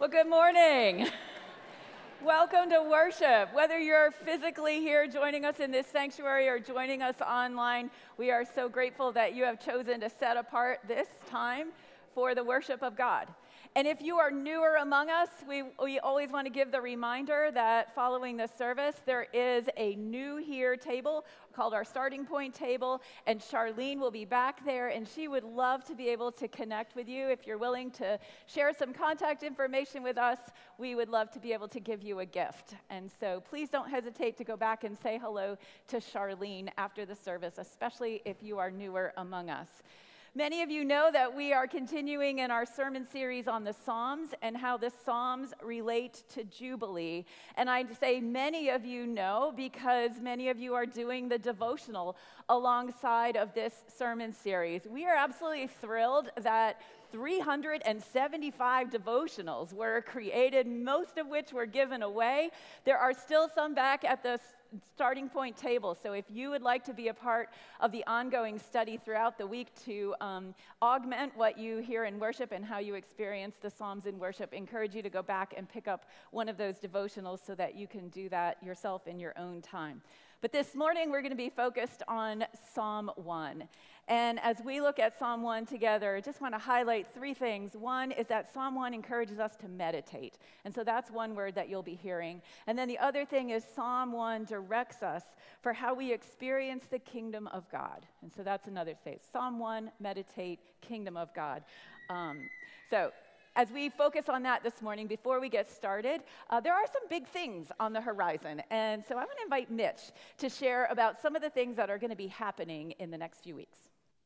Good morning. Welcome to worship. Whether you're physically here joining us in this sanctuary or joining us online, we are so grateful that you have chosen to set apart this time for the worship of God. And if you are newer among us, we always want to give the reminder that following the service, there is a new here table called our starting point table, and Charlene will be back there, and she would love to be able to connect with you. If you're willing to share some contact information with us, we would love to be able to give you a gift. And so please don't hesitate to go back and say hello to Charlene after the service, especially if you are newer among us. Many of you know that we are continuing in our sermon series on the Psalms and how the Psalms relate to Jubilee. And I'd say many of you know because many of you are doing the devotional alongside of this sermon series. We are absolutely thrilled that 375 devotionals were created, most of which were given away. There are still some back at the starting point table. So if you would like to be a part of the ongoing study throughout the week to augment what you hear in worship and how you experience the Psalms in worship, encourage you to go back and pick up one of those devotionals so that you can do that yourself in your own time. But this morning we're going to be focused on Psalm 1. And as we look at Psalm 1 together, I just want to highlight three things. One is that Psalm 1 encourages us to meditate. And so that's one word that you'll be hearing. And then the other thing is Psalm 1 directs us for how we experience the kingdom of God. And so that's another phase. Psalm 1, meditate, kingdom of God. As we focus on that this morning, before we get started, there are some big things on the horizon. And so I want to invite Mitch to share about some of the things that are going to be happening in the next few weeks.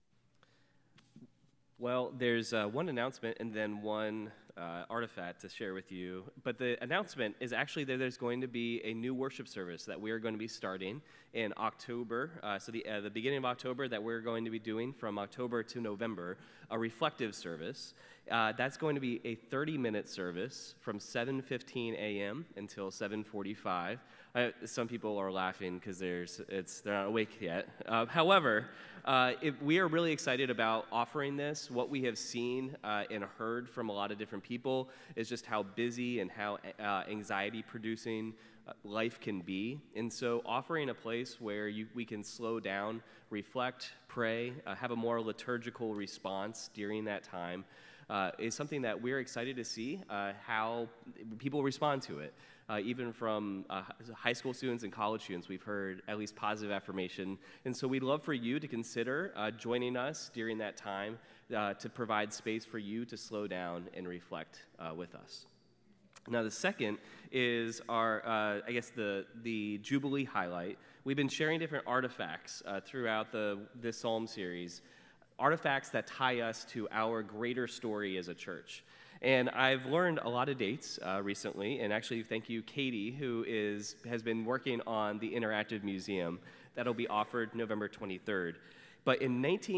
Well, there's one announcement and then one artifact to share with you. But the announcement is actually that there's going to be a new worship service that we are going to be starting in October. The beginning of October that we're going to be doing from October to November, a reflective service. That's going to be a 30-minute service from 7:15 a.m. until 7:45. Some people are laughing because they're not awake yet. However, we are really excited about offering this. What we have seen and heard from a lot of different people is just how busy and how anxiety-producing life can be. And so offering a place where we can slow down, reflect, pray, have a more liturgical response during that time is something that we're excited to see how people respond to it. Even from high school students and college students, we've heard at least positive affirmation. And so we'd love for you to consider joining us during that time to provide space for you to slow down and reflect with us. Now, the second is our, the Jubilee highlight. We've been sharing different artifacts throughout this Psalm series, artifacts that tie us to our greater story as a church. And I've learned a lot of dates recently, and actually thank you, Katie, who has been working on the interactive museum that'll be offered November 23rd. But in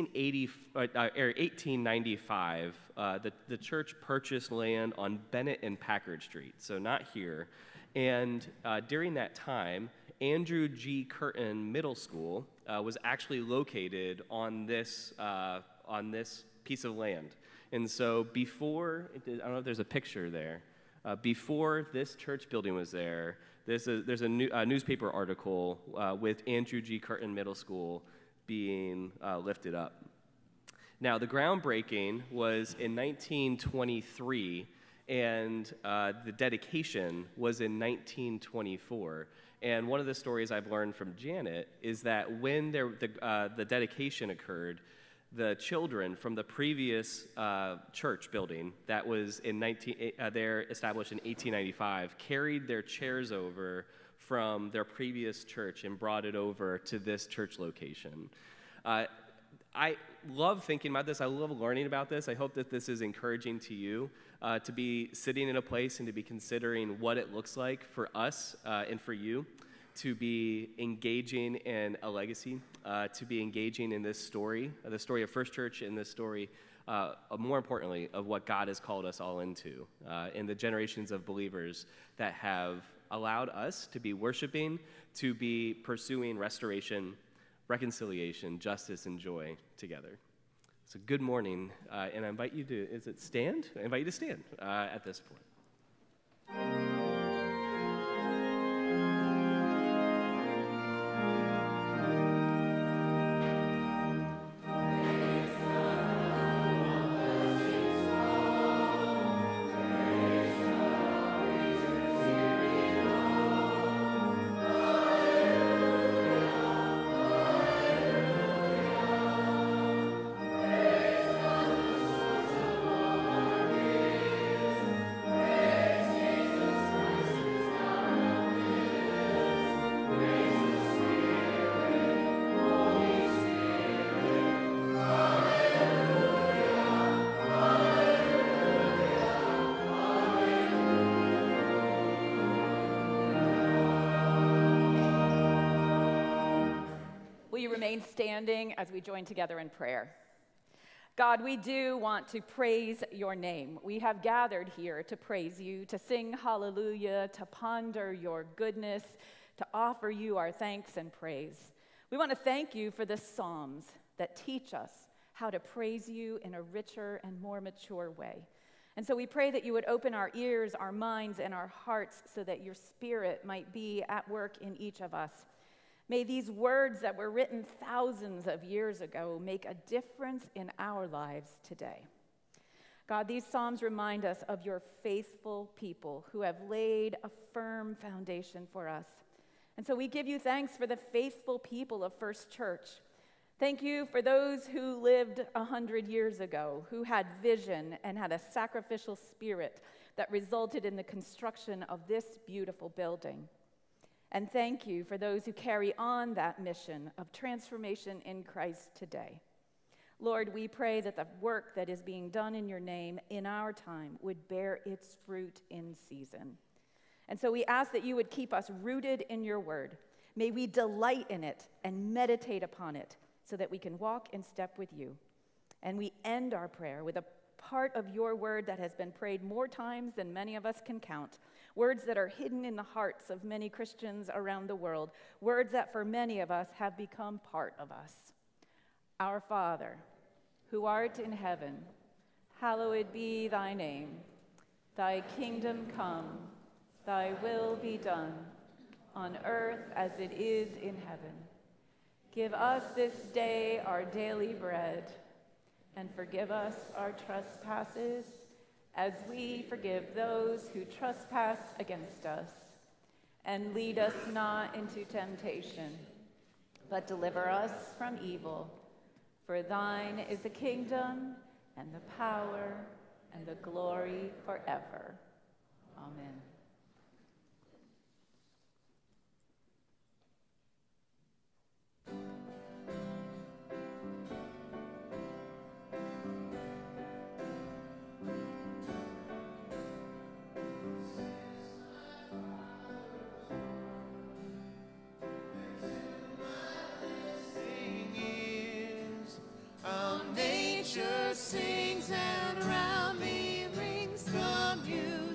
1895, the church purchased land on Bennett and Packard Street, so not here. And during that time, Andrew G. Curtin Middle School was actually located on this piece of land. And so before, I don't know if there's a picture there, before this church building was there's a newspaper article with Andrew G. Curtin Middle School being lifted up. Now, the groundbreaking was in 1923, and the dedication was in 1924. And one of the stories I've learned from Janet is that when the dedication occurred, the children from the previous church building that was they're established in 1895 carried their chairs over from their previous church and brought it over to this church location. I love thinking about this. I love learning about this. I hope that this is encouraging to you to be sitting in a place and to be considering what it looks like for us and for you to be engaging in a legacy, to be engaging in this story, the story of First Church, and this story, more importantly, of what God has called us all into, in the generations of believers that have allowed us to be worshiping, to be pursuing restoration, reconciliation, justice, and joy together. So good morning, and I invite you to, stand? I invite you to stand at this point. Will you remain standing as we join together in prayer? God, we do want to praise your name. We have gathered here to praise you, to sing hallelujah, to ponder your goodness, to offer you our thanks and praise. We want to thank you for the Psalms that teach us how to praise you in a richer and more mature way. And so we pray that you would open our ears, our minds, and our hearts so that your Spirit might be at work in each of us. May these words that were written thousands of years ago make a difference in our lives today. God, these Psalms remind us of your faithful people who have laid a firm foundation for us. And so we give you thanks for the faithful people of First Church. Thank you for those who lived 100 years ago, who had vision and had a sacrificial spirit that resulted in the construction of this beautiful building. And thank you for those who carry on that mission of transformation in Christ today. Lord, we pray that the work that is being done in your name in our time would bear its fruit in season. And so we ask that you would keep us rooted in your word. May we delight in it and meditate upon it so that we can walk in step with you. And we end our prayer with a part of your word that has been prayed more times than many of us can count. Words that are hidden in the hearts of many Christians around the world. Words that for many of us have become part of us. Our Father, who art in heaven, hallowed be thy name. Thy kingdom come, thy will be done, on earth as it is in heaven. Give us this day our daily bread, and forgive us our trespasses, as we forgive those who trespass against us. And lead us not into temptation, but deliver us from evil. For thine is the kingdom, and the power, and the glory forever. Amen. Nature sings and around me rings the music.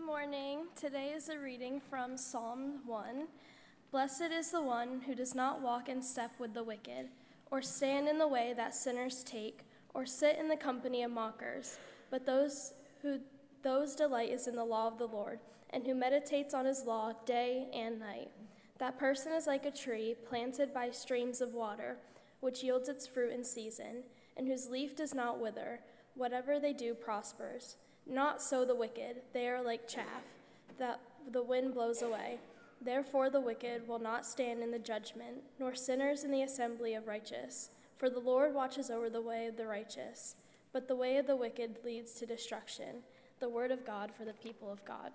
Good morning. Today is a reading from Psalm 1. Blessed is the one who does not walk in step with the wicked, or stand in the way that sinners take, or sit in the company of mockers, but those delight is in the law of the Lord, and who meditates on his law day and night. That person is like a tree planted by streams of water, which yields its fruit in season, and whose leaf does not wither. Whatever they do prospers. Not so the wicked. They are like chaff that the wind blows away. Therefore the wicked will not stand in the judgment, nor sinners in the assembly of righteous. For the Lord watches over the way of the righteous, but the way of the wicked leads to destruction. The word of God for the people of God.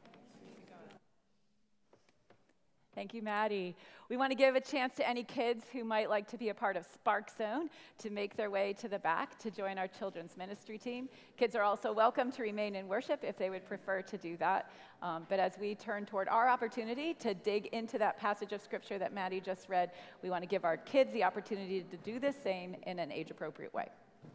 Thank you, Maddie. We want to give a chance to any kids who might like to be a part of Spark Zone to make their way to the back to join our children's ministry team. Kids are also welcome to remain in worship if they would prefer to do that. But as we turn toward our opportunity to dig into that passage of Scripture that Maddie just read, we want to give our kids the opportunity to do the same in an age-appropriate way.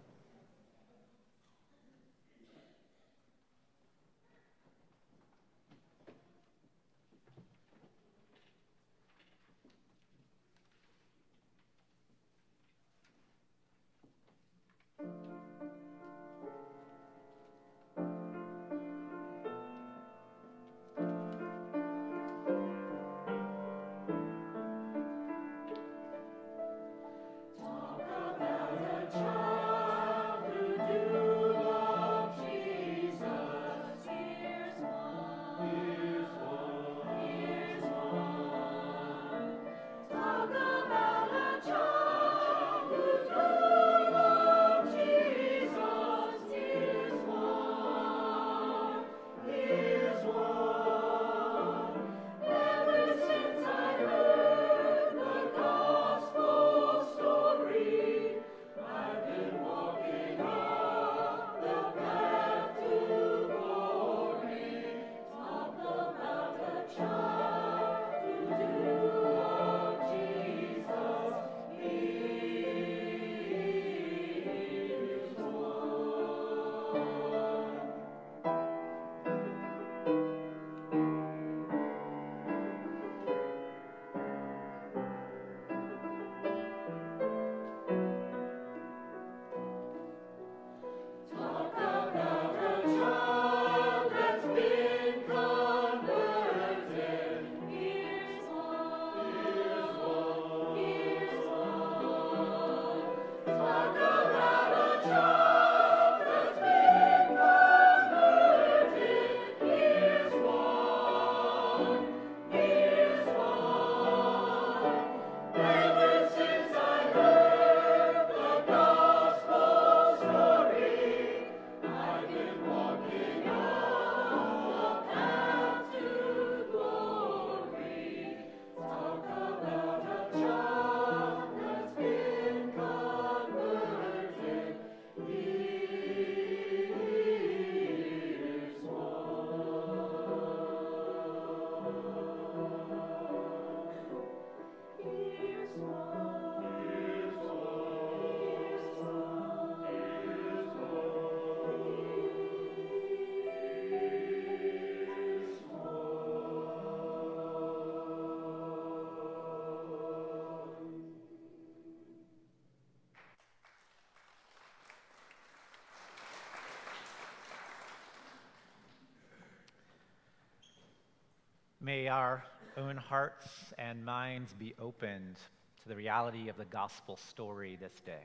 May our own hearts and minds be opened to the reality of the gospel story this day.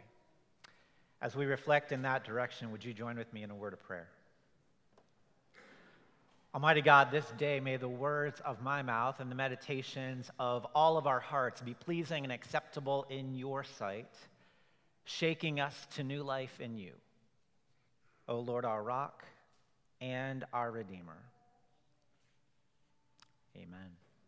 As we reflect in that direction, would you join with me in a word of prayer? Almighty God, this day may the words of my mouth and the meditations of all of our hearts be pleasing and acceptable in your sight, shaking us to new life in you. O Lord, our rock and our Redeemer. Amen.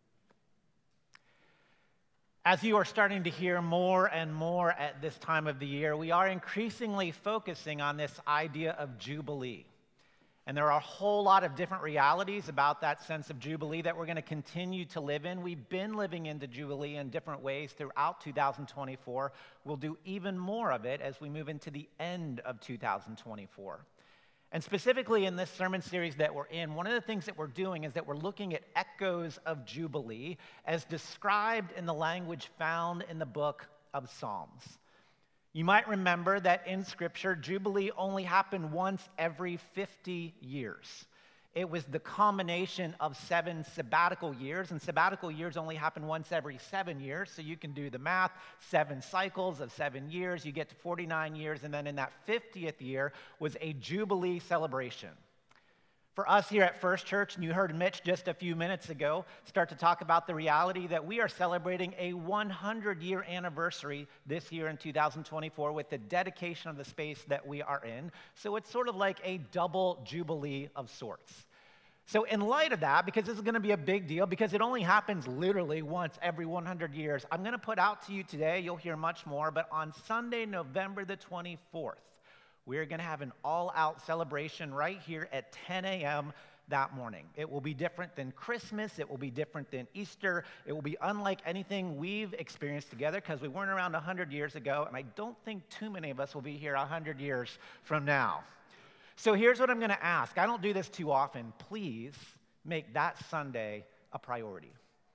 As you are starting to hear more and more at this time of the year, we are increasingly focusing on this idea of Jubilee. And there are a whole lot of different realities about that sense of Jubilee that we're going to continue to live in. We've been living into Jubilee in different ways throughout 2024. We'll do even more of it as we move into the end of 2024. And specifically in this sermon series that we're in, one of the things that we're doing is that we're looking at echoes of Jubilee as described in the language found in the book of Psalms. You might remember that in Scripture, Jubilee only happened once every 50 years. It was the combination of 7 sabbatical years, and sabbatical years only happen once every 7 years, so you can do the math. 7 cycles of 7 years, you get to 49 years, and then in that 50th year was a Jubilee celebration. For us here at First Church, and you heard Mitch just a few minutes ago start to talk about the reality that we are celebrating a 100-year anniversary this year in 2024 with the dedication of the space that we are in. So it's sort of like a double Jubilee of sorts. So in light of that, because this is going to be a big deal, because it only happens literally once every 100 years, I'm going to put out to you today, you'll hear much more, but on Sunday, November the 24th, we're going to have an all-out celebration right here at 10 a.m. that morning. It will be different than Christmas. It will be different than Easter. It will be unlike anything we've experienced together because we weren't around 100 years ago, and I don't think too many of us will be here 100 years from now. So here's what I'm going to ask. I don't do this too often. Please make that Sunday a priority.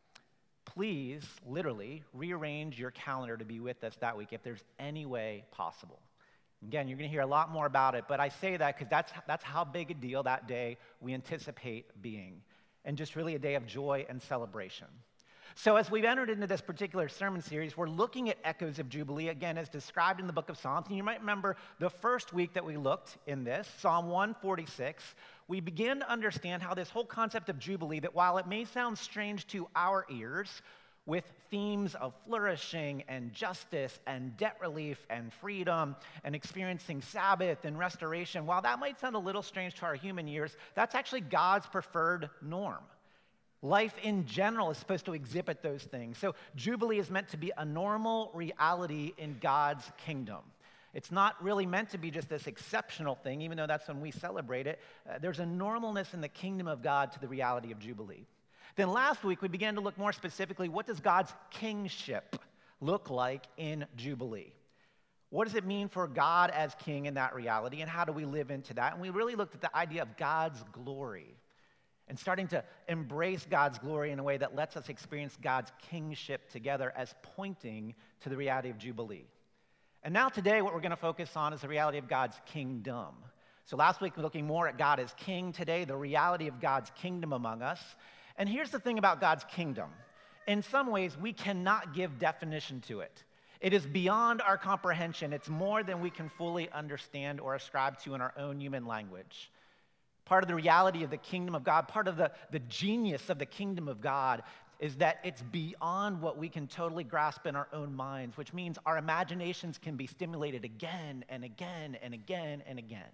Please, literally, rearrange your calendar to be with us that week if there's any way possible. Again, you're going to hear a lot more about it, but I say that because that's how big a deal that day we anticipate being, and just really a day of joy and celebration. So as we've entered into this particular sermon series, we're looking at echoes of Jubilee, again, as described in the book of Psalms. And you might remember the first week that we looked in this, Psalm 146, we began to understand how this whole concept of Jubilee, that while it may sound strange to our ears, with themes of flourishing and justice and debt relief and freedom and experiencing Sabbath and restoration, while that might sound a little strange to our human ears, that's actually God's preferred norm. Life in general is supposed to exhibit those things. So Jubilee is meant to be a normal reality in God's kingdom. It's not really meant to be just this exceptional thing, even though that's when we celebrate it. There's a normalness in the kingdom of God to the reality of Jubilee. Then last week, we began to look more specifically, what does God's kingship look like in Jubilee? What does it mean for God as king in that reality, and how do we live into that? And we really looked at the idea of God's glory and starting to embrace God's glory in a way that lets us experience God's kingship together as pointing to the reality of Jubilee. And now today, what we're going to focus on is the reality of God's kingdom. So last week, we were looking more at God as king. Today, the reality of God's kingdom among us. And here's the thing about God's kingdom. In some ways, we cannot give definition to it. It is beyond our comprehension. It's more than we can fully understand or ascribe to in our own human language. Part of the reality of the kingdom of God, part of the genius of the kingdom of God is that it's beyond what we can totally grasp in our own minds, which means our imaginations can be stimulated again and again and again and again.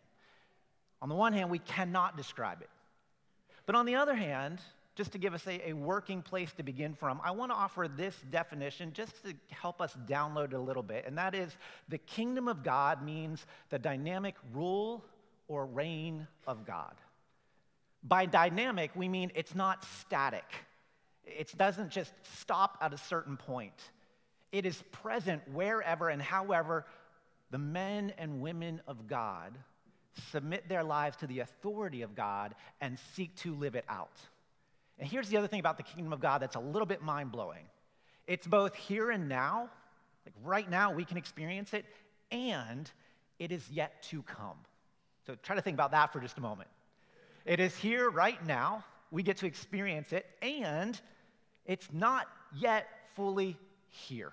On the one hand, we cannot describe it. But on the other hand, just to give us a working place to begin from, I want to offer this definition just to help us download it a little bit, and that is the kingdom of God means the dynamic rule or reign of God. By dynamic, we mean it's not static. It doesn't just stop at a certain point. It is present wherever and however the men and women of God submit their lives to the authority of God and seek to live it out. And here's the other thing about the kingdom of God that's a little bit mind-blowing. It's both here and now, like right now we can experience it, and it is yet to come. So try to think about that for just a moment. It is here right now, we get to experience it, and it's not yet fully here.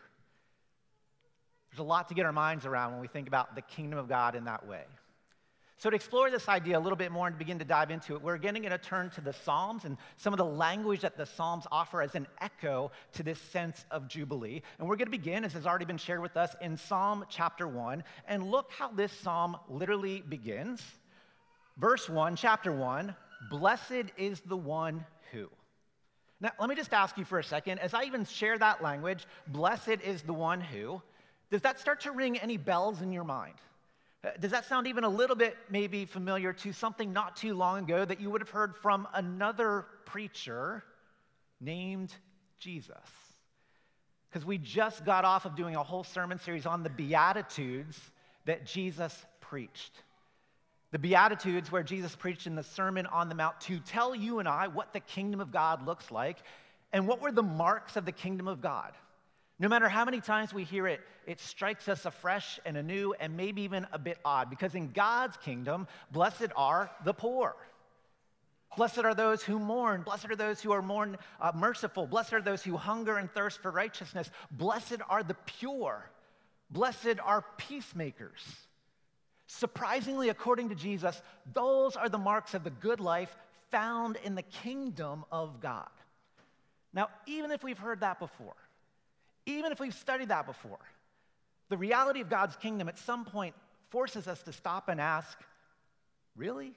There's a lot to get our minds around when we think about the kingdom of God in that way. So to explore this idea a little bit more and begin to dive into it, we're again going to turn to the Psalms and some of the language that the Psalms offer as an echo to this sense of Jubilee. And we're going to begin, as has already been shared with us, in Psalm chapter 1. And look how this psalm literally begins. Verse 1, chapter 1, blessed is the one who. Now, let me just ask you for a second, as I even share that language, blessed is the one who, does that start to ring any bells in your mind? Does that sound even a little bit maybe familiar to something not too long ago that you would have heard from another preacher named Jesus? Because we just got off of doing a whole sermon series on the Beatitudes that Jesus preached. The Beatitudes, where Jesus preached in the Sermon on the Mount to tell you and I what the kingdom of God looks like and what were the marks of the kingdom of God. No matter how many times we hear it, it strikes us afresh and anew and maybe even a bit odd, because in God's kingdom, blessed are the poor. Blessed are those who mourn. Blessed are those who are merciful. Blessed are those who hunger and thirst for righteousness. Blessed are the pure. Blessed are peacemakers. Surprisingly, according to Jesus, those are the marks of the good life found in the kingdom of God. Now, even if we've heard that before, even if we've studied that before, the reality of God's kingdom at some point forces us to stop and ask, really?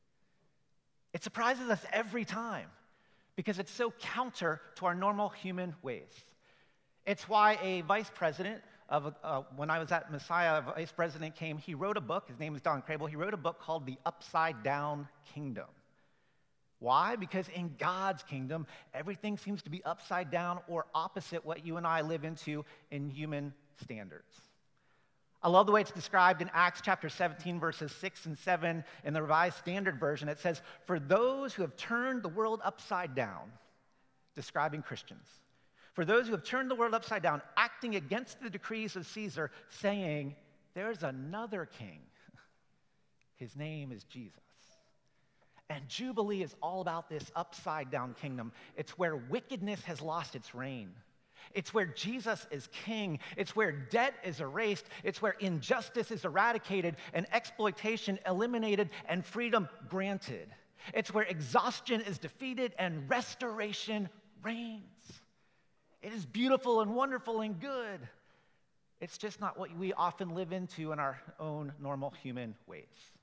It surprises us every time because it's so counter to our normal human ways. It's why a vice president when I was at Messiah, a vice president came, he wrote a book, his name is Don Crable, he wrote a book called The Upside Down Kingdom. Why? Because in God's kingdom, everything seems to be upside down or opposite what you and I live into in human standards. I love the way it's described in Acts chapter 17, verses 6 and 7 in the Revised Standard Version. It says, "For those who have turned the world upside down," describing Christians, "for those who have turned the world upside down, acting against the decrees of Caesar, saying, there's another king. His name is Jesus." And Jubilee is all about this upside down kingdom. It's where wickedness has lost its reign. It's where Jesus is king. It's where debt is erased. It's where injustice is eradicated and exploitation eliminated and freedom granted. It's where exhaustion is defeated and restoration reigns. It is beautiful and wonderful and good. It's just not what we often live into in our own normal human ways.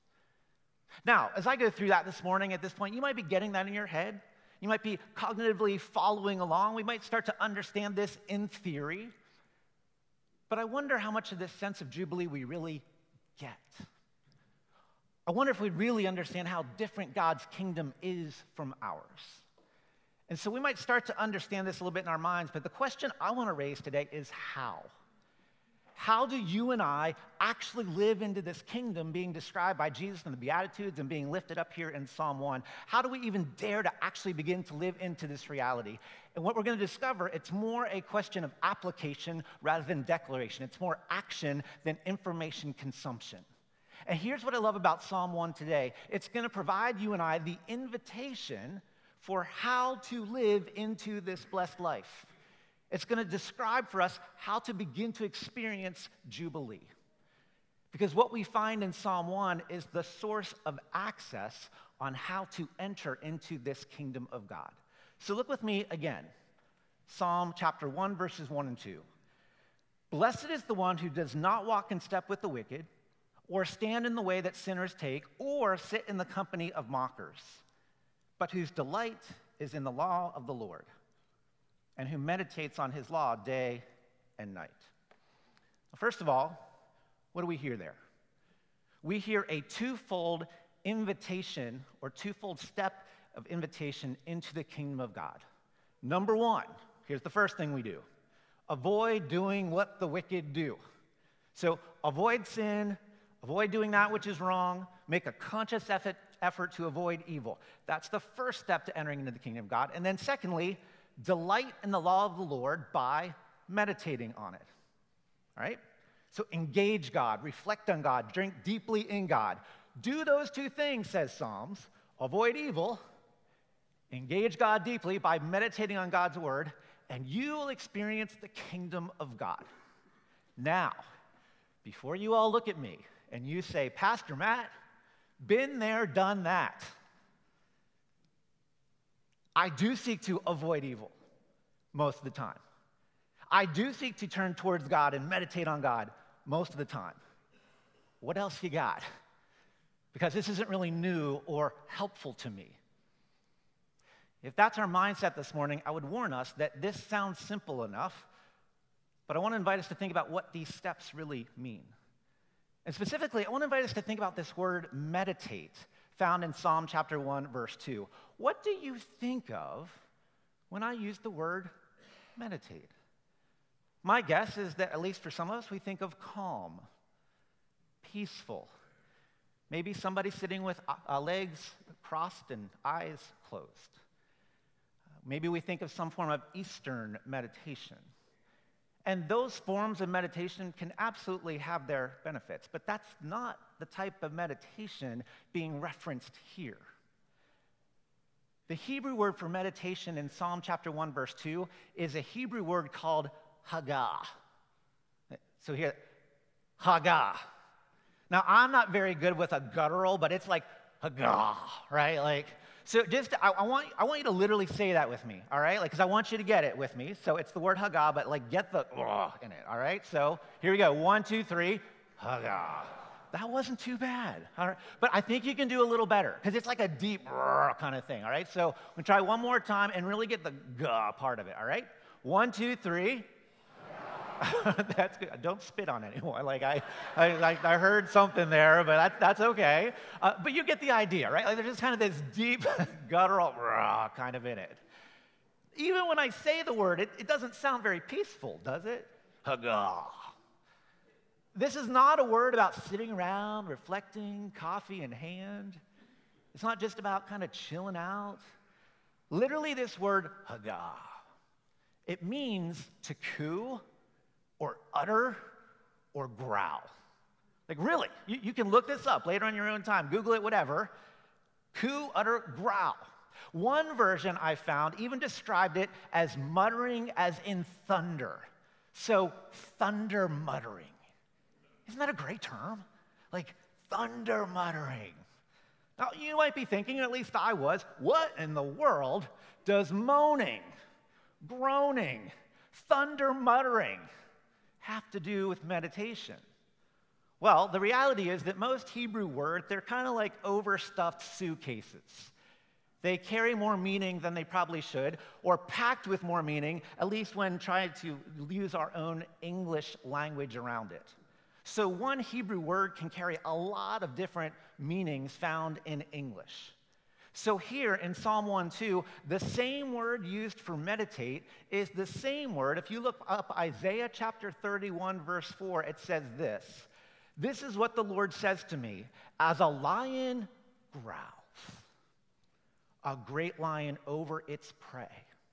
Now, as I go through that this morning, at this point, you might be getting that in your head. You might be cognitively following along. We might start to understand this in theory. But I wonder how much of this sense of Jubilee we really get. I wonder if we really understand how different God's kingdom is from ours. And so we might start to understand this a little bit in our minds, but the question I want to raise today is how? How do you and I actually live into this kingdom being described by Jesus in the Beatitudes and being lifted up here in Psalm 1? How do we even dare to actually begin to live into this reality? And what we're going to discover, it's more a question of application rather than declaration. It's more action than information consumption. And here's what I love about Psalm 1 today. It's going to provide you and I the invitation for how to live into this blessed life. It's going to describe for us how to begin to experience Jubilee. Because what we find in Psalm 1 is the source of access on how to enter into this kingdom of God. So look with me again. Psalm chapter 1, verses 1 and 2. "Blessed is the one who does not walk in step with the wicked, or stand in the way that sinners take, or sit in the company of mockers, but whose delight is in the law of the Lord, and who meditates on his law day and night." Well, first of all, what do we hear there? We hear a twofold invitation or twofold step of invitation into the kingdom of God. Number one, here's the first thing we do. Avoid doing what the wicked do. So avoid sin, avoid doing that which is wrong, make a conscious effort to avoid evil. That's the first step to entering into the kingdom of God. And then secondly, delight in the law of the Lord by meditating on it. All right? So engage God, reflect on God, drink deeply in God. Do those two things, says Psalms. Avoid evil, engage God deeply by meditating on God's word, and you will experience the kingdom of God. Now, before you all look at me and you say, "Pastor Matt, been there, done that," I do seek to avoid evil most of the time. I do seek to turn towards God and meditate on God most of the time. What else you got? Because this isn't really new or helpful to me. If that's our mindset this morning, I would warn us that this sounds simple enough, but I want to invite us to think about what these steps really mean. And specifically, I want to invite us to think about this word meditate, found in Psalm chapter 1, verse 2. What do you think of when I use the word meditate? My guess is that, at least for some of us, we think of calm, peaceful, Maybe somebody sitting with legs crossed and eyes closed. Maybe we think of some form of Eastern meditation. And those forms of meditation can absolutely have their benefits, but that's not the type of meditation being referenced here. The Hebrew word for meditation in Psalm chapter 1, verse 2 is a Hebrew word called Haggah. So here, Haggah. Now, I'm not very good with a guttural, but it's like Haggah, right? Like, so I want you to literally say that with me, all right? Like, because I want you to get it with me. So it's the word Haggah, but like get the in it, all right? So here we go. 1, 2, 3, Haggah. That wasn't too bad, all right? But I think you can do a little better because it's like a deep kind of thing, all right? So we'll try one more time and really get the gah part of it, all right? 1, 2, 3. That's good. Don't spit on anyone. Like I heard something there, but that's okay. But you get the idea, right? Like there's just kind of this deep guttural kind of in it. Even when I say the word, it doesn't sound very peaceful, does it? Haggah. This is not a word about sitting around, reflecting, coffee in hand. It's not just about kind of chilling out. Literally, this word, Haggah, it means to coo or utter or growl. Like really, you can look this up later on your own time. Google it, whatever. Coo, utter, growl. One version I found even described it as muttering as in thunder. So thunder muttering. Isn't that a great term? Like thunder muttering. Now, you might be thinking, at least I was, what in the world does moaning, groaning, thunder muttering have to do with meditation? Well, the reality is that most Hebrew words, they're kind of like overstuffed suitcases. They carry more meaning than they probably should, or packed with more meaning, at least when trying to use our own English language around it. So one Hebrew word can carry a lot of different meanings found in English. So here in Psalm 1:2, the same word used for meditate is the same word. If you look up Isaiah chapter 31, verse 4, it says this. This is what the Lord says to me, as a lion growls, a great lion over its prey.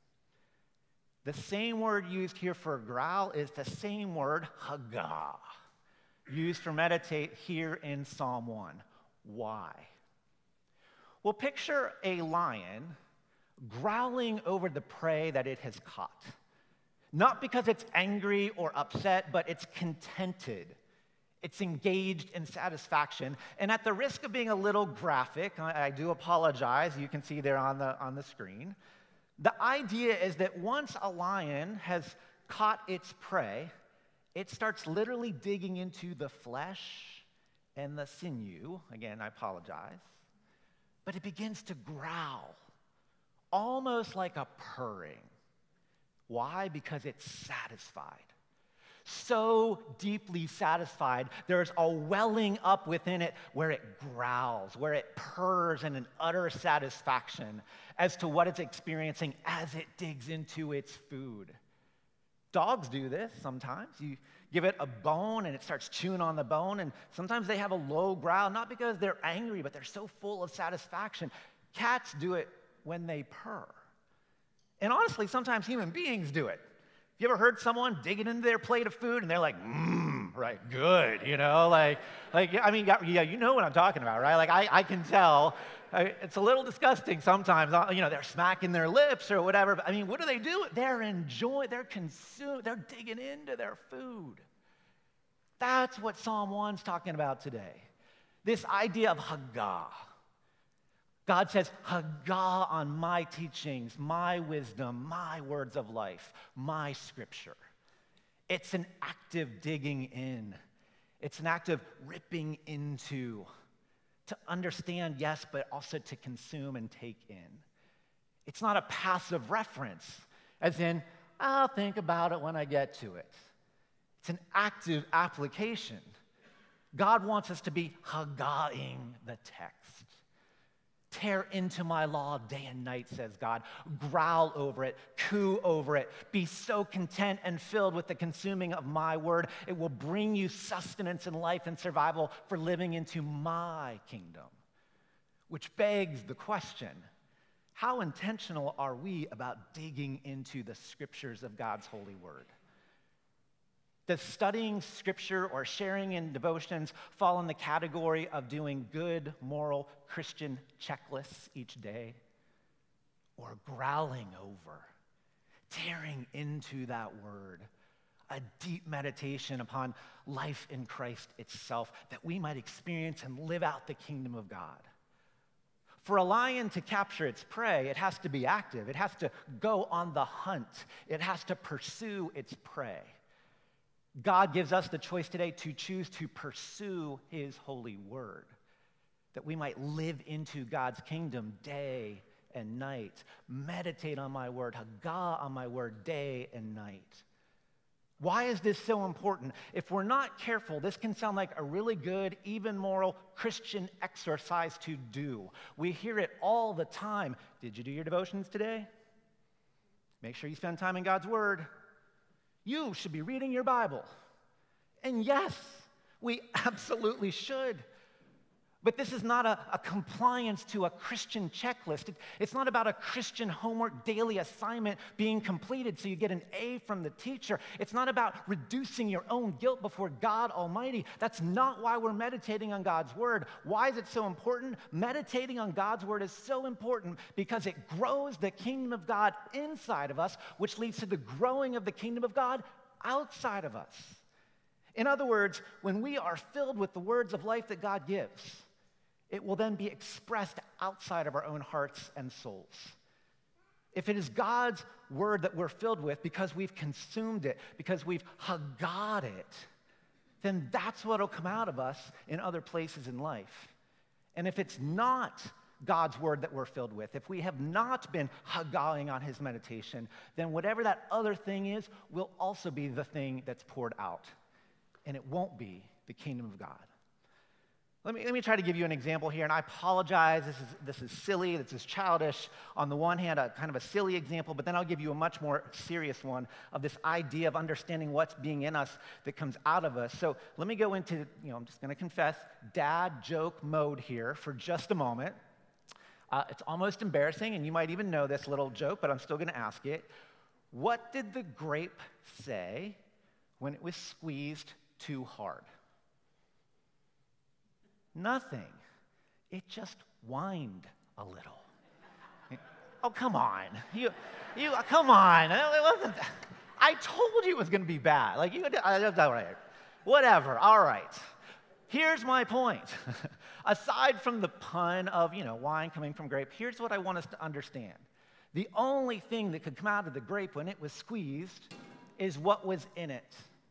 The same word used here for growl is the same word, Haggah, used for meditate here in Psalm 1. Why? Well, picture a lion growling over the prey that it has caught. Not because it's angry or upset, but it's contented. It's engaged in satisfaction. And at the risk of being a little graphic, I do apologize, you can see there on the screen. The idea is that once a lion has caught its prey, it starts literally digging into the flesh and the sinew. Again, I apologize. But it begins to growl, almost like a purring. Why? Because it's satisfied. So deeply satisfied, there's a welling up within it where it growls, where it purrs in an utter satisfaction as to what it's experiencing as it digs into its food. Dogs do this sometimes. You give it a bone and it starts chewing on the bone, and sometimes they have a low growl, not because they're angry, but they're so full of satisfaction. Cats do it when they purr. And honestly, sometimes human beings do it. You ever heard someone digging into their plate of food and they're like, right, good, you know? I mean, yeah, you know what I'm talking about, right? Like, I can tell. It's a little disgusting sometimes. You know, they're smacking their lips or whatever. But, I mean, what do they do? They're enjoying, they're consuming, they're digging into their food. That's what Psalm 1's talking about today. This idea of Haggah. God says, Haggah on my teachings, my wisdom, my words of life, my scripture. It's an active digging in. It's an active ripping into, to understand, yes, but also to consume and take in. It's not a passive reference, as in, I'll think about it when I get to it. It's an active application. God wants us to be Haggahing the text. Tear into my law day and night, says God. Growl over it, coo over it. Be so content and filled with the consuming of my word. It will bring you sustenance and life and survival for living into my kingdom. Which begs the question, how intentional are we about digging into the scriptures of God's holy word? Does studying scripture or sharing in devotions fall in the category of doing good, moral, Christian checklists each day? Or growling over, tearing into that word, a deep meditation upon life in Christ itself that we might experience and live out the kingdom of God? For a lion to capture its prey, it has to be active. It has to go on the hunt. It has to pursue its prey. God gives us the choice today to choose to pursue his holy word, that we might live into God's kingdom day and night. Meditate on my word, Haggah on my word day and night. Why is this so important? If we're not careful, this can sound like a really good, even moral Christian exercise to do. We hear it all the time. Did you do your devotions today? Make sure you spend time in God's word. You should be reading your Bible. And yes, we absolutely should. But this is not a compliance to a Christian checklist. It's not about a Christian homework daily assignment being completed so you get an A from the teacher. It's not about reducing your own guilt before God Almighty. That's not why we're meditating on God's word. Why is it so important? Meditating on God's word is so important because it grows the kingdom of God inside of us, which leads to the growing of the kingdom of God outside of us. In other words, when we are filled with the words of life that God gives, it will then be expressed outside of our own hearts and souls. If it is God's word that we're filled with because we've consumed it, because we've Haggah'd it, then that's what will come out of us in other places in life. And if it's not God's word that we're filled with, if we have not been Haggahing on his meditation, then whatever that other thing is will also be the thing that's poured out. And it won't be the kingdom of God. Let me try to give you an example here, and I apologize. This is silly. This is childish. On the one hand, a kind of a silly example, but then I'll give you a much more serious one of this idea of understanding what's being in us that comes out of us. So let me go into, I'm just going to confess, dad joke mode here for just a moment. It's almost embarrassing, and you might even know this little joke, but I'm still going to ask it. What did the grape say when it was squeezed too hard? Nothing. It just whined a little. Oh, come on. Come on. It wasn't. I told you it was going to be bad. Whatever. All right. Here's my point. Aside from the pun of, wine coming from grape, here's what I want us to understand. The only thing that could come out of the grape when it was squeezed is what was in it.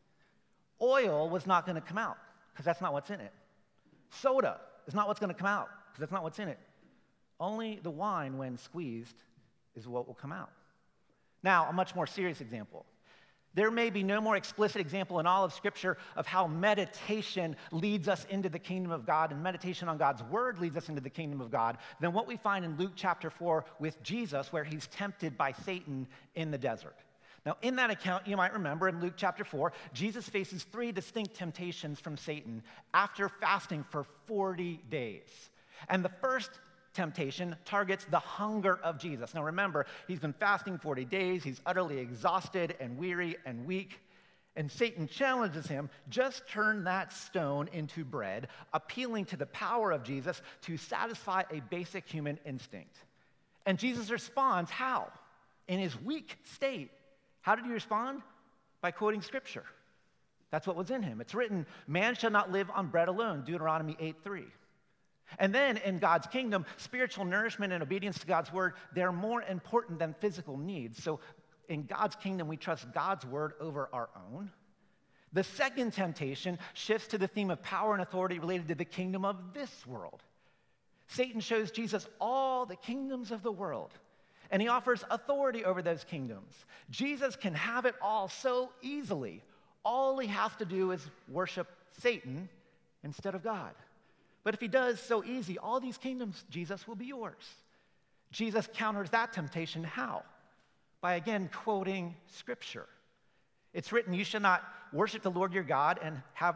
Oil was not going to come out because that's not what's in it. Soda is not what's going to come out because that's not what's in it. Only the wine, when squeezed, is what will come out. Now, a much more serious example. There may be no more explicit example in all of Scripture of how meditation leads us into the kingdom of God and meditation on God's word leads us into the kingdom of God than what we find in Luke chapter 4 with Jesus, where he's tempted by Satan in the desert. Now, in that account, you might remember in Luke chapter 4, Jesus faces 3 distinct temptations from Satan after fasting for 40 days. And the first temptation targets the hunger of Jesus. Now, remember, he's been fasting 40 days. He's utterly exhausted and weary and weak. And Satan challenges him, just turn that stone into bread, appealing to the power of Jesus to satisfy a basic human instinct. And Jesus responds, how? In his weak state. How did he respond? By quoting Scripture. That's what was in him. It's written, man shall not live on bread alone, Deuteronomy 8:3. And then in God's kingdom, spiritual nourishment and obedience to God's word, they're more important than physical needs. So in God's kingdom, we trust God's word over our own. The second temptation shifts to the theme of power and authority related to the kingdom of this world. Satan shows Jesus all the kingdoms of the world, and he offers authority over those kingdoms. Jesus can have it all so easily. All he has to do is worship Satan instead of God. But if he does, so easy, all these kingdoms, Jesus, will be yours. Jesus counters that temptation how? By again quoting Scripture. It's written, you shall not worship the Lord your God and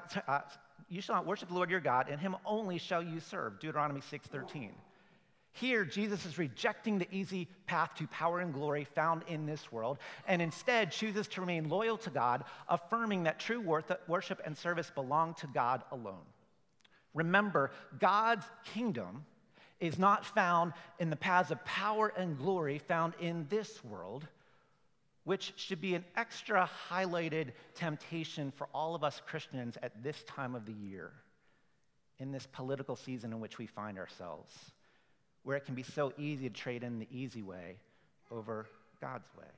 him only shall you serve, Deuteronomy 6:13. Here, Jesus is rejecting the easy path to power and glory found in this world, and instead chooses to remain loyal to God, affirming that true worship and service belong to God alone. Remember, God's kingdom is not found in the paths of power and glory found in this world, which should be an extra highlighted temptation for all of us Christians at this time of the year, in this political season in which we find ourselves, where it can be so easy to trade in the easy way over God's way.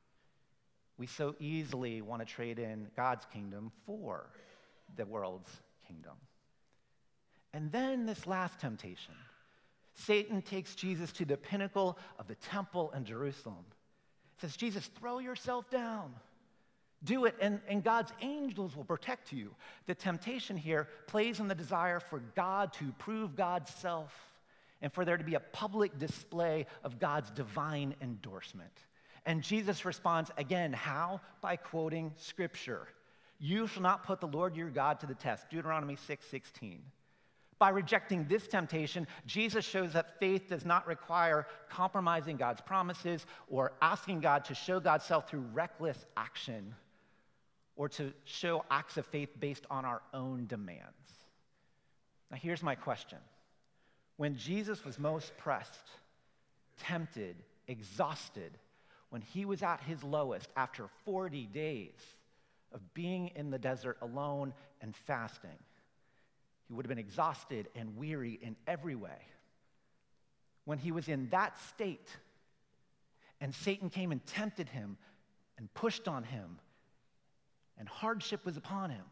We so easily want to trade in God's kingdom for the world's kingdom. And then this last temptation. Satan takes Jesus to the pinnacle of the temple in Jerusalem. Says, Jesus, throw yourself down. Do it, and God's angels will protect you. The temptation here plays on the desire for God to prove God's self and for there to be a public display of God's divine endorsement. And Jesus responds again, how? By quoting Scripture. You shall not put the Lord your God to the test, Deuteronomy 6:16. By rejecting this temptation, Jesus shows that faith does not require compromising God's promises or asking God to show God's self through reckless action or to show acts of faith based on our own demands. Now, here's my question. When Jesus was most pressed, tempted, exhausted, when he was at his lowest after 40 days of being in the desert alone and fasting, he would have been exhausted and weary in every way. When he was in that state, and Satan came and tempted him and pushed on him, and hardship was upon him,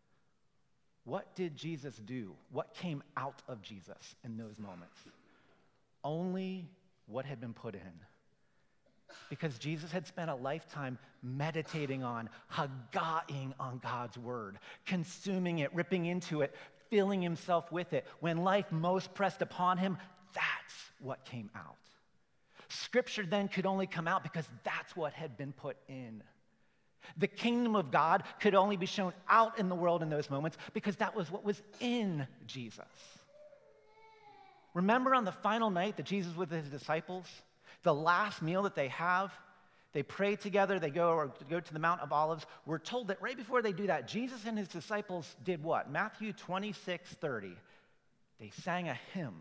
what did Jesus do? What came out of Jesus in those moments? Only what had been put in. Because Jesus had spent a lifetime meditating on, haggaing on God's word, consuming it, ripping into it, filling himself with it. When life most pressed upon him, that's what came out. Scripture then could only come out because that's what had been put in. The kingdom of God could only be shown out in the world in those moments because that was what was in Jesus. Remember on the final night that Jesus was with his disciples, the last meal that they have, they pray together, they go to the Mount of Olives. We're told that right before they do that, Jesus and his disciples did what? Matthew 26:30. They sang a hymn.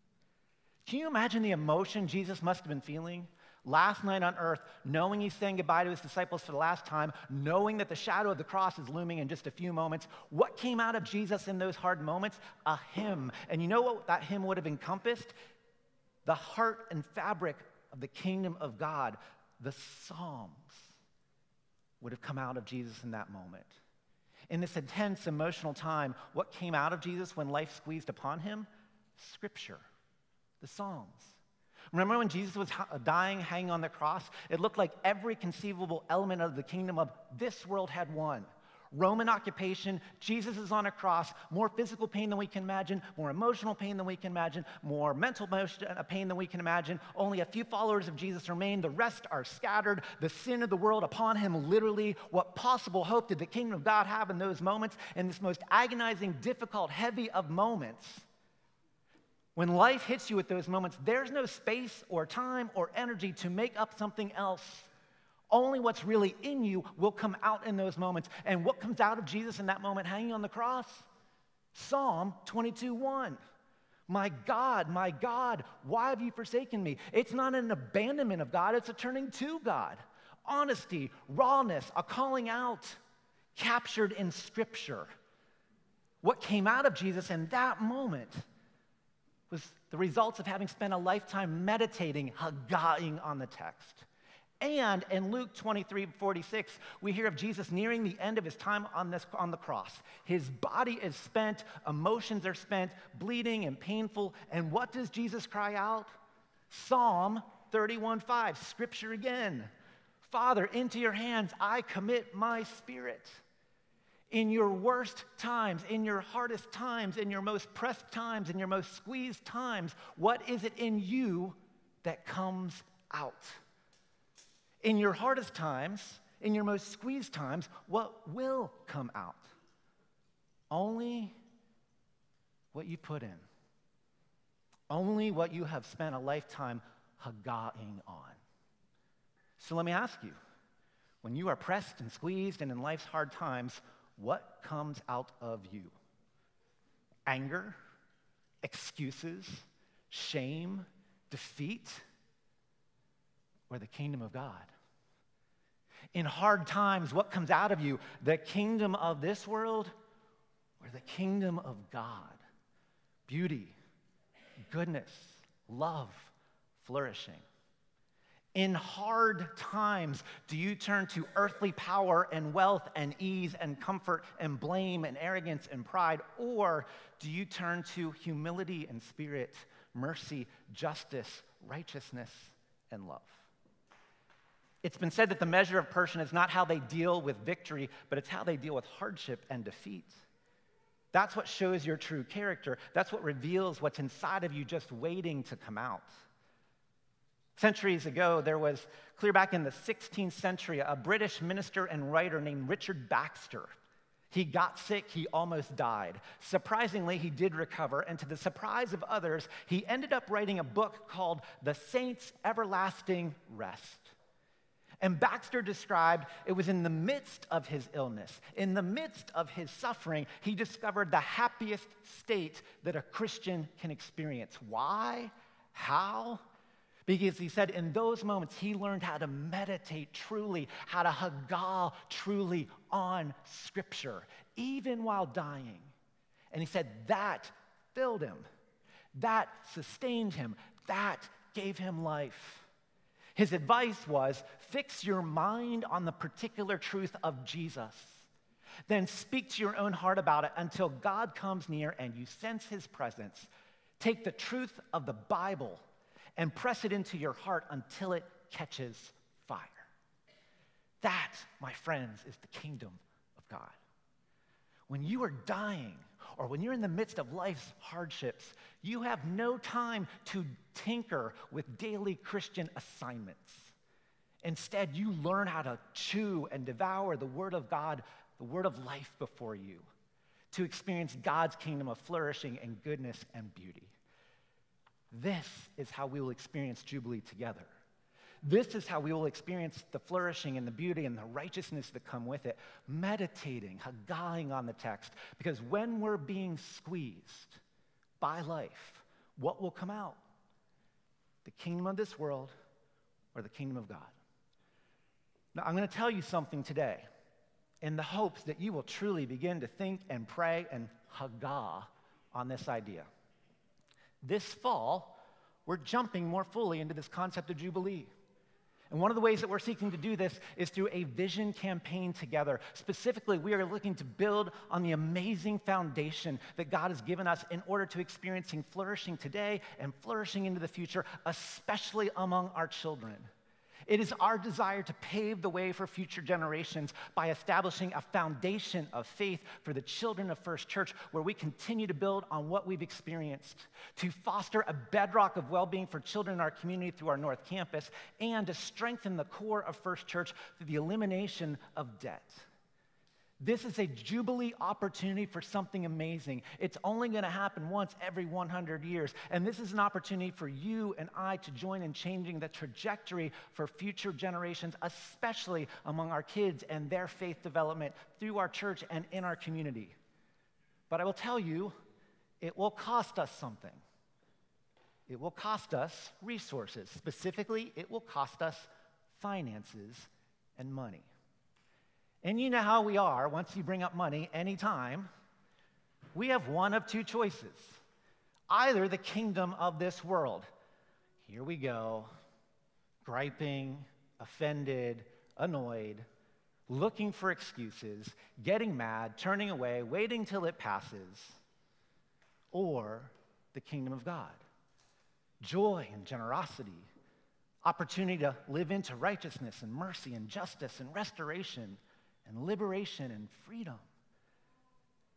Can you imagine the emotion Jesus must have been feeling last night on earth, knowing he's saying goodbye to his disciples for the last time, knowing that the shadow of the cross is looming in just a few moments? What came out of Jesus in those hard moments? A hymn. And you know what that hymn would have encompassed? The heart and fabric of the kingdom of God. The Psalms would have come out of Jesus in that moment. In this intense emotional time, what came out of Jesus when life squeezed upon him? Scripture, the Psalms. Remember when Jesus was dying, hanging on the cross? It looked like every conceivable element of the kingdom of this world had won. Roman occupation, Jesus is on a cross, more physical pain than we can imagine, more emotional pain than we can imagine, more mental pain than we can imagine. Only a few followers of Jesus remain. The rest are scattered. The sin of the world upon him, literally. What possible hope did the kingdom of God have in those moments? In this most agonizing, difficult, heavy of moments, when life hits you at those moments, there's no space or time or energy to make up something else. Only what's really in you will come out in those moments. And what comes out of Jesus in that moment hanging on the cross? Psalm 22:1. My God, why have you forsaken me? It's not an abandonment of God, it's a turning to God. Honesty, rawness, a calling out, captured in Scripture. What came out of Jesus in that moment was the results of having spent a lifetime meditating, haggaing on the text. And in Luke 23:46, we hear of Jesus nearing the end of his time on the cross. His body is spent, emotions are spent, bleeding and painful. And what does Jesus cry out? Psalm 31:5, Scripture again. Father, into your hands I commit my spirit. In your worst times, in your hardest times, in your most pressed times, in your most squeezed times, what is it in you that comes out? In your hardest times, in your most squeezed times, what will come out? Only what you put in. Only what you have spent a lifetime hagahing on. So let me ask you, when you are pressed and squeezed and in life's hard times, what comes out of you? Anger, excuses, shame, defeat, or the kingdom of God? In hard times, what comes out of you? The kingdom of this world or the kingdom of God? Beauty, goodness, love, flourishing. In hard times, do you turn to earthly power and wealth and ease and comfort and blame and arrogance and pride? Or do you turn to humility and spirit, mercy, justice, righteousness, and love? It's been said that the measure of a person is not how they deal with victory, but it's how they deal with hardship and defeat. That's what shows your true character. That's what reveals what's inside of you just waiting to come out. Centuries ago, there was, clear back in the 16th century, a British minister and writer named Richard Baxter. He got sick, he almost died. Surprisingly, he did recover, and to the surprise of others, he ended up writing a book called The Saints' Everlasting Rest. And Baxter described it was in the midst of his illness, in the midst of his suffering, he discovered the happiest state that a Christian can experience. Why? How? Because he said in those moments, he learned how to meditate truly, how to hagah truly on Scripture, even while dying. And he said that filled him, that sustained him, that gave him life. His advice was, fix your mind on the particular truth of Jesus. Then speak to your own heart about it until God comes near and you sense his presence. Take the truth of the Bible and press it into your heart until it catches fire. That, my friends, is the kingdom of God. When you are dying, or when you're in the midst of life's hardships, you have no time to tinker with daily Christian assignments. Instead, you learn how to chew and devour the Word of God, the Word of life before you, to experience God's kingdom of flourishing and goodness and beauty. This is how we will experience Jubilee together. This is how we will experience the flourishing and the beauty and the righteousness that come with it, meditating, hagahing on the text. Because when we're being squeezed by life, what will come out? The kingdom of this world or the kingdom of God? Now, I'm going to tell you something today in the hopes that you will truly begin to think and pray and hagah on this idea. This fall, we're jumping more fully into this concept of Jubilee. And one of the ways that we're seeking to do this is through a vision campaign together. Specifically, we are looking to build on the amazing foundation that God has given us in order to experiencing flourishing today and flourishing into the future, especially among our children. It is our desire to pave the way for future generations by establishing a foundation of faith for the children of First Church where we continue to build on what we've experienced, to foster a bedrock of well-being for children in our community through our North Campus, and to strengthen the core of First Church through the elimination of debt. This is a Jubilee opportunity for something amazing. It's only going to happen once every 100 years. And this is an opportunity for you and I to join in changing the trajectory for future generations, especially among our kids and their faith development through our church and in our community. But I will tell you, it will cost us something. It will cost us resources. Specifically, it will cost us finances and money. And you know how we are once you bring up money anytime. We have one of two choices. Either the kingdom of this world. Here we go, griping, offended, annoyed, looking for excuses, getting mad, turning away, waiting till it passes. Or the kingdom of God. Joy and generosity, opportunity to live into righteousness and mercy and justice and restoration and liberation and freedom.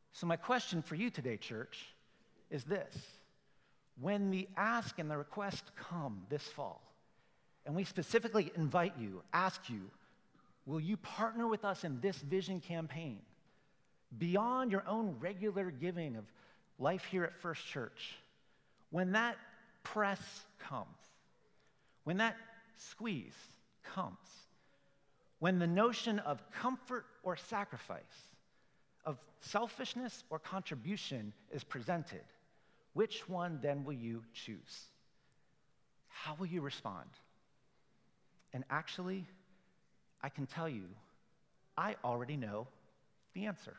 So my question for you today, church, is this. When the ask and the request come this fall, and we specifically invite you, ask you, will you partner with us in this vision campaign beyond your own regular giving of life here at First Church? When that press comes, when that squeeze comes, when the notion of comfort or sacrifice, of selfishness or contribution is presented, which one then will you choose? How will you respond? And actually, I can tell you, I already know the answer.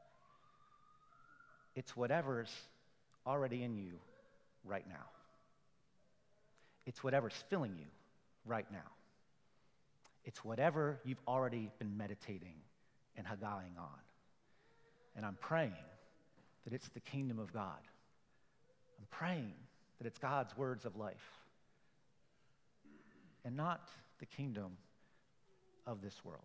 It's whatever's already in you right now. It's whatever's filling you right now. It's whatever you've already been meditating and haggaiing on. And I'm praying that it's the kingdom of God. I'm praying that it's God's words of life and not the kingdom of this world.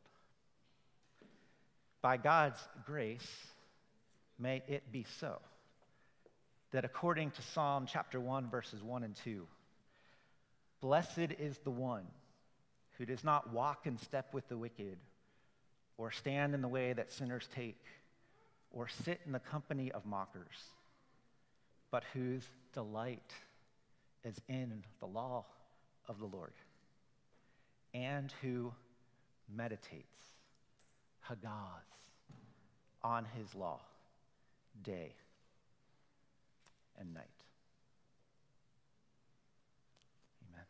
By God's grace, may it be so that according to Psalm chapter 1, verses 1 and 2, blessed is the one who does not walk in step with the wicked, or stand in the way that sinners take, or sit in the company of mockers, but whose delight is in the law of the Lord, and who meditates, haggas, on his law day and night. Amen.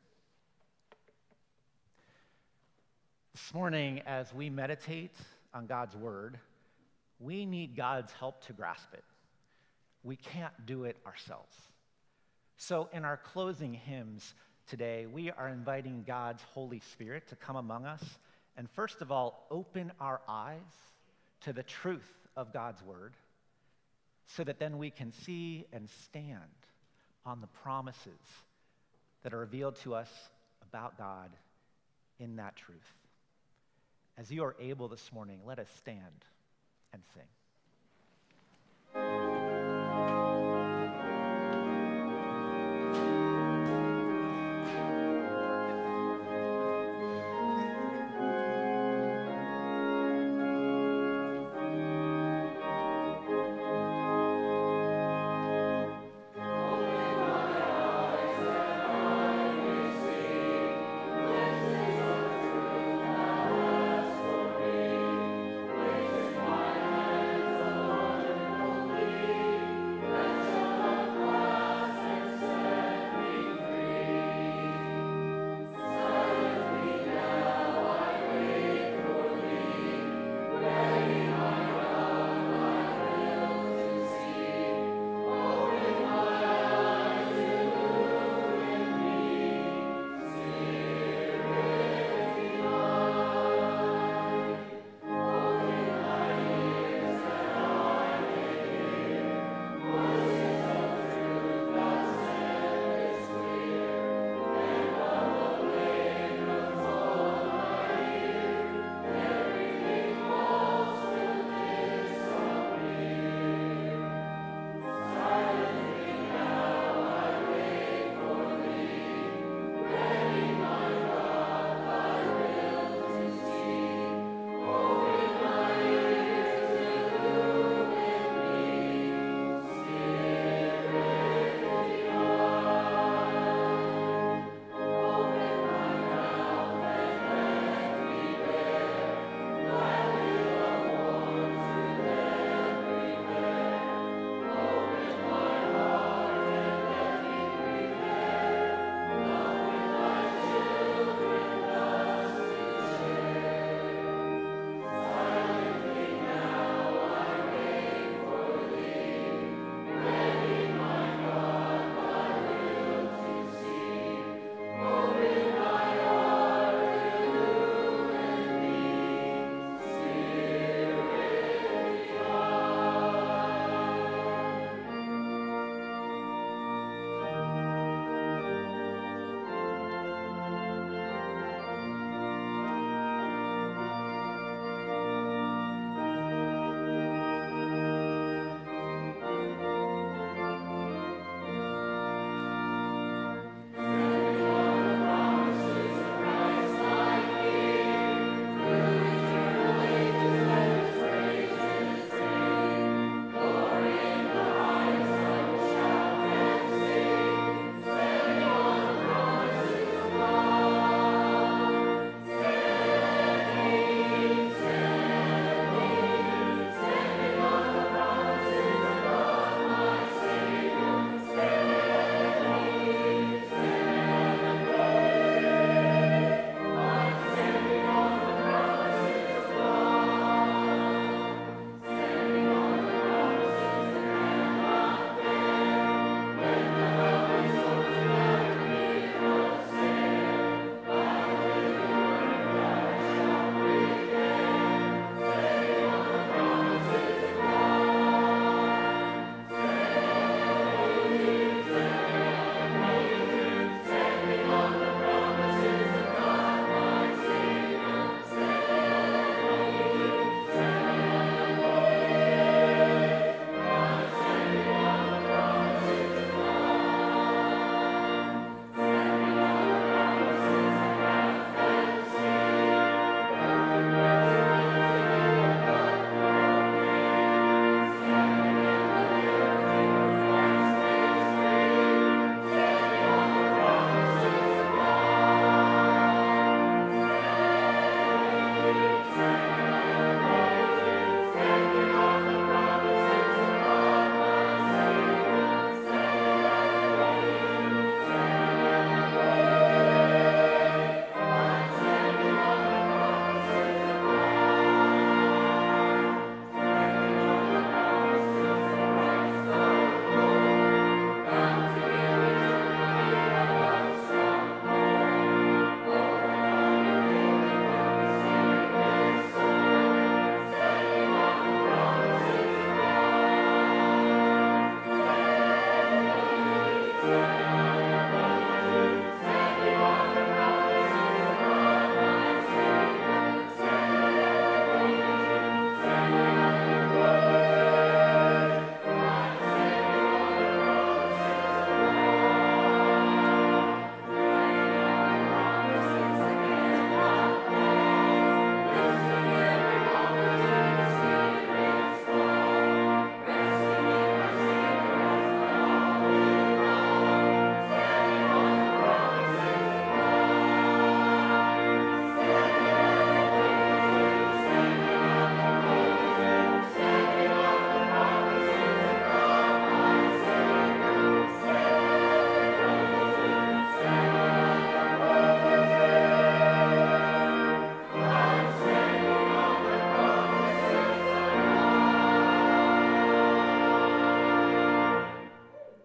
This morning, as we meditate on God's word, we need God's help to grasp it. We can't do it ourselves. So in our closing hymns today, we are inviting God's Holy Spirit to come among us and first of all, open our eyes to the truth of God's word so that then we can see and stand on the promises that are revealed to us about God in that truth. As you are able this morning, let us stand and sing.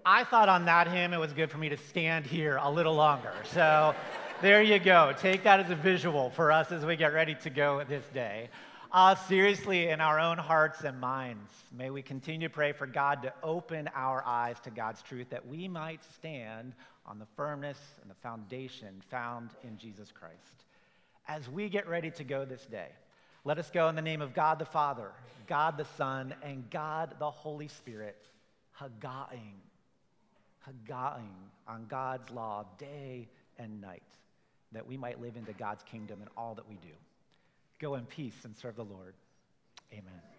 I thought on that hymn it was good for me to stand here a little longer. So there you go. Take that as a visual for us as we get ready to go this day. Seriously, in our own hearts and minds, may we continue to pray for God to open our eyes to God's truth, that we might stand on the firmness and the foundation found in Jesus Christ. As we get ready to go this day, let us go in the name of God the Father, God the Son, and God the Holy Spirit, haggaing on God's law day and night, that we might live into God's kingdom in all that we do. Go in peace and serve the Lord. Amen.